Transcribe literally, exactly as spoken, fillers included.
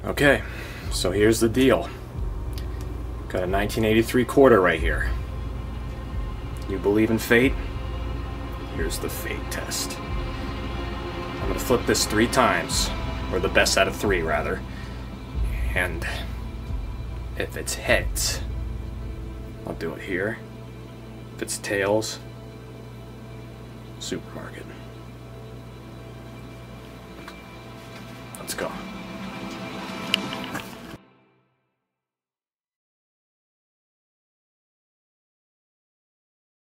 Okay, so here's the deal. Got a nineteen eighty-three quarter right here. You believe in fate? Here's the fate test. I'm gonna flip this three times, or the best out of three rather, and if it's heads, I'll do it here. If it's tails, supermarket. Let's go.